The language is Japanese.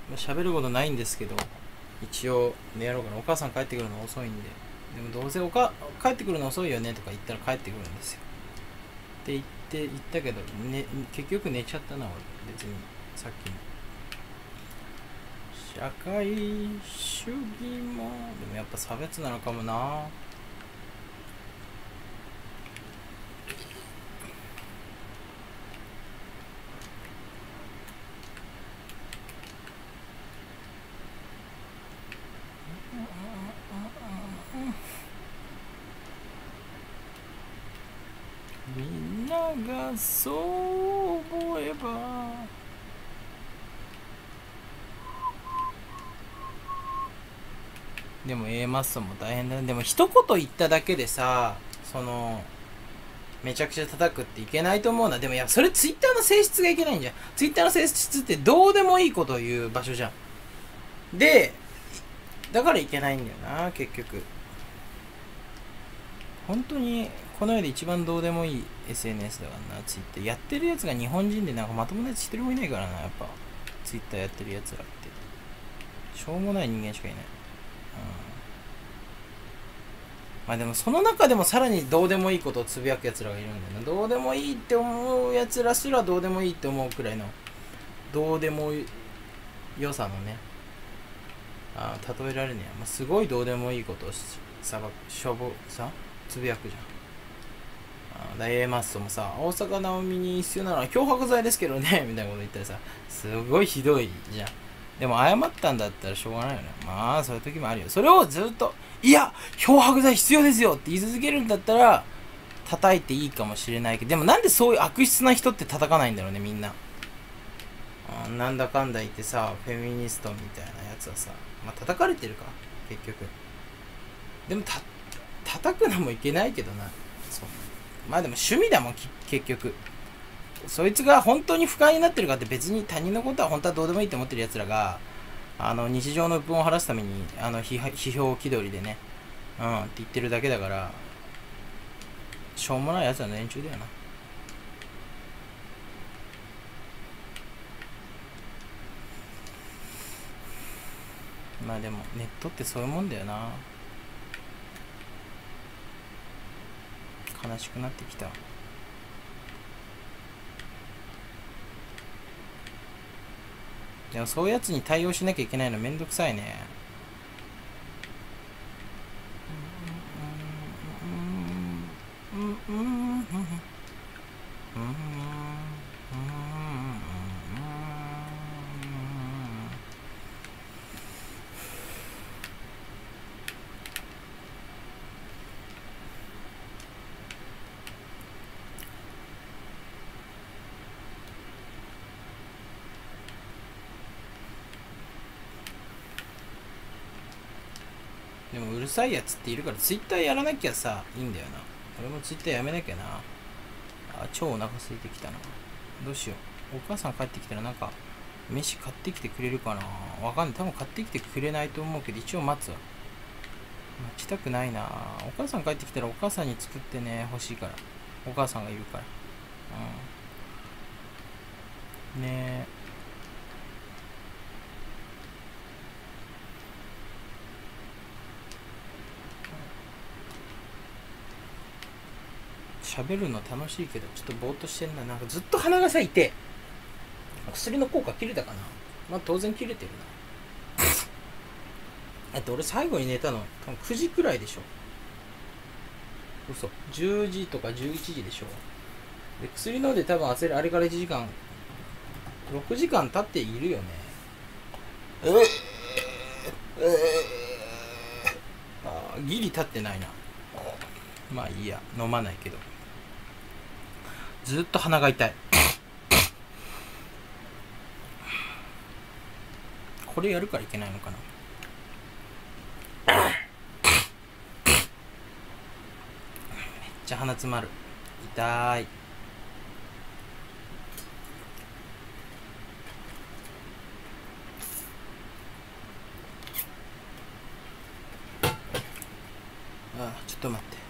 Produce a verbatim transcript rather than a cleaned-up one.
喋ることないんですけど、一応ねやろうかな。お母さん帰ってくるの遅いんで。でもどうせおか帰ってくるの遅いよねとか言ったら帰ってくるんですよって言って言ったけど、ね、結局寝ちゃったな俺。別にさっきの社会主義もでもやっぱ差別なのかもな。みんながそう思えば。でも A マッソも大変だね。でも一言言っただけでさ、そのめちゃくちゃ叩くっていけないと思うな。でもいや、それツイッターの性質がいけないんじゃん。ツイッターの性質ってどうでもいいことを言う場所じゃん。でだからいけないんだよな結局。本当にこの世で一番どうでもいい エスエヌエス だからなツイッター。やってるやつが日本人でなんかまともなやつ一人もいないからな。やっぱツイッターやってるやつらってしょうもない人間しかいない。うん、まあでもその中でもさらにどうでもいいことをつぶやくやつらがいるんだよな。どうでもいいって思うやつらすらどうでもいいって思うくらいのどうでも良さのね、あ例えられねえや、まあ、すごいどうでもいいことをさばしょぼさつぶやくじゃん。あダイエーマッソもさ、大阪なおみに必要なのは漂白剤ですけどねみたいなこと言ったらさ、すごいひどいじゃん。でも謝ったんだったらしょうがないよね。まあそういう時もあるよ。それをずっといや漂白剤必要ですよって言い続けるんだったら叩いていいかもしれないけど、でもなんでそういう悪質な人って叩かないんだろうねみんな。あなんだかんだ言ってさ、フェミニストみたいなやつはさ、まあ叩かれてるか結局。でもた叩くのもいけないけどな。そうまあでも趣味だもん結局。そいつが本当に不快になってるかって別に他人のことは本当はどうでもいいって思ってるやつらがあの日常の鬱憤を晴らすためにあの批批評気取りでね、うんって言ってるだけだから、しょうもないやつは連中だよな。まあでもネットってそういうもんだよな。悲しくなってきた。でもそういうやつに対応しなきゃいけないのめんどくさいね。でもうるさいやつっているからツイッターやらなきゃさいいんだよな。俺もツイッターやめなきゃな。あ超お腹空いてきたな。どうしよう。お母さん帰ってきたらなんか飯買ってきてくれるかな。わかんない。多分買ってきてくれないと思うけど一応待つわ。待ちたくないな。お母さん帰ってきたらお母さんに作ってね欲しいから。お母さんがいるから。うんねえ。喋るの楽しいけどちょっとぼーっとしてんな。なんかずっと鼻がさいて薬の効果切れたかな。まあ当然切れてるな。えっと俺最後に寝たの多分くじくらいでしょ。嘘じゅうじとかじゅういちじでしょ。で薬飲んで多分あれからいちじかんろくじかん経っているよね。えー、えー、あギリ経ってないな。まあいいや飲まないけどずっと鼻が痛い。これやるからいけないのかな。めっちゃ鼻詰まる。痛い。あちょっと待って。